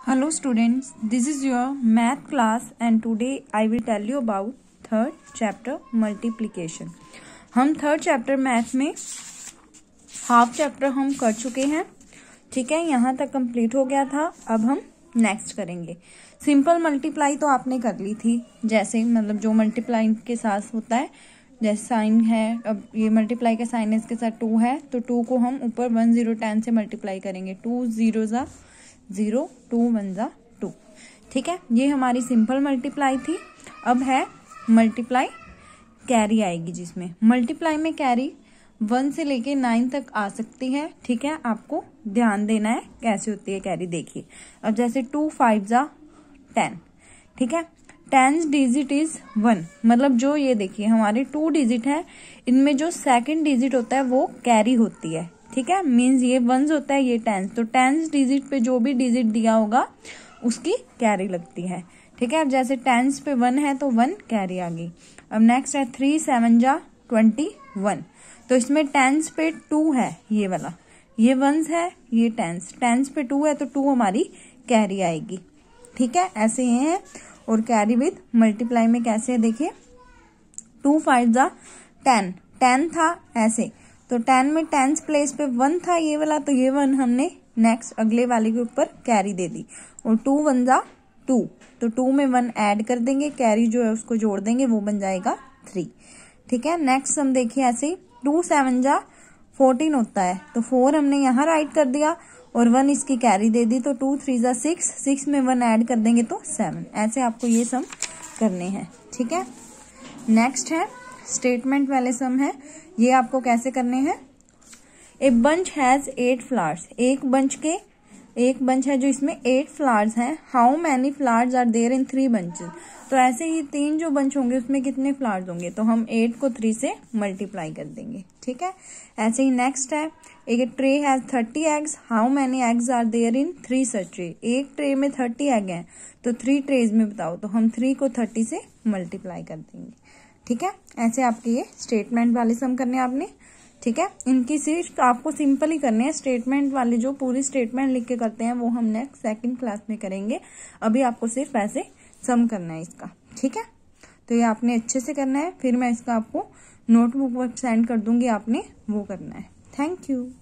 Hello students, this is your math class and today I will tell you about third chapter multiplication. हम third chapter math में half chapter हम कर चुके हैं. ठीक है, यहाँ तक कंप्लीट हो गया था. अब हम नेक्स्ट करेंगे. सिंपल मल्टीप्लाई तो आपने कर ली थी, जैसे मतलब जो मल्टीप्लाई के साथ होता है, जैसे साइन है, अब ये मल्टीप्लाई का साइन है, इसके साथ 2 है तो 2 को हम ऊपर 1 0 10 से मल्टीप्लाई करेंगे. 2 0 ज़ा 0, 2 1 ज़ा 2. ठीक है, ये हमारी सिंपल मल्टीप्लाई थी. अब है मल्टीप्लाई कैरी आएगी, जिसमें मल्टीप्लाई में कैरी 1 से लेके 9 तक आ सकती है. ठीक है, आपको ध्यान देना है कैसे होती है कैरी. देखिए, अब जैसे 2 5 ज़ा 10. ठीक है, 10 डिजिट इज 1, मतलब जो ये देखिए हमारे 2 डिजिट है, इनमें जो सेकंड डिजिट होता है वो कैरी होती है. ठीक है, मीन्स ये 1 होता है, ये 10. तो 10 डिजिट पे जो भी डिजिट दिया होगा उसकी कैरी लगती है. ठीक है, अब जैसे 10 पे 1 है तो 1 कैरी आ गई. अब नेक्स्ट है 3 7 ज़ा 21. तो इसमें 10 पे 2 है, ये वाला, ये 1 है, ये 10 पे 2 है तो 2 हमारी कैरी आएगी. ठीक है, ऐसे ये है. और कैरी विद मल्टीप्लाई में कैसे है, देखिए 2 5 ज़ा 10 था ऐसे, तो 10 में 10 प्लेस पे 1 था ये वाला, तो ये 1 हमने नेक्स्ट अगले वाले के ऊपर कैरी दे दी. और 2 1 ज़ा 2, तो 2 में 1 ऐड कर देंगे, कैरी जो है उसको जोड़ देंगे, वो बन जाएगा 3. ठीक है, नेक्स्ट हम देखिए ऐसे 2 7 ज़ा 14 होता है, तो 4 हमने यहाँ राइट कर दिया और 1 इसकी कैरी दे दी, तो 2 3 ज़ा 6 में 1 ऐड कर देंगे तो 7. ऐसे आपको ये सम करने हैं. ठीक है, नेक्स्ट है स्टेटमेंट वाले सम है. ये आपको कैसे करने हैं. A bunch has 8 flowers. एक बंच है जो इसमें 8 फ्लावर्स हैं. How many flowers are there in 3 bunches. तो ऐसे ही 3 जो बंच होंगे उसमें कितने फ्लावर्स होंगे, तो हम 8 को 3 से मल्टीप्लाई कर देंगे. ठीक है, ऐसे ही नेक्स्ट है एक tray has 30 eggs. How many eggs are there in 3 such tray. एक ट्रे में 30 एग हैं तो 3 ट्रेज में बताओ, तो हम 3 को 30 से मल्टीप्लाई कर देंगे. ठीक है, ऐसे आपके ये स्टेटमेंट वाले सम करने आपने. ठीक है, इनकी सिर्फ आपको सिंपल ही करने हैं. स्टेटमेंट वाले जो पूरी स्टेटमेंट लिख के करते हैं वो हम नेक्स्ट सेकंड क्लास में करेंगे. अभी आपको सिर्फ ऐसे सम करना है इसका. ठीक है, तो ये आपने अच्छे से करना है. फिर मैं इसका आपको नोटबुक पर सेंड कर दूंगी, आपने वो करना है. Thank you.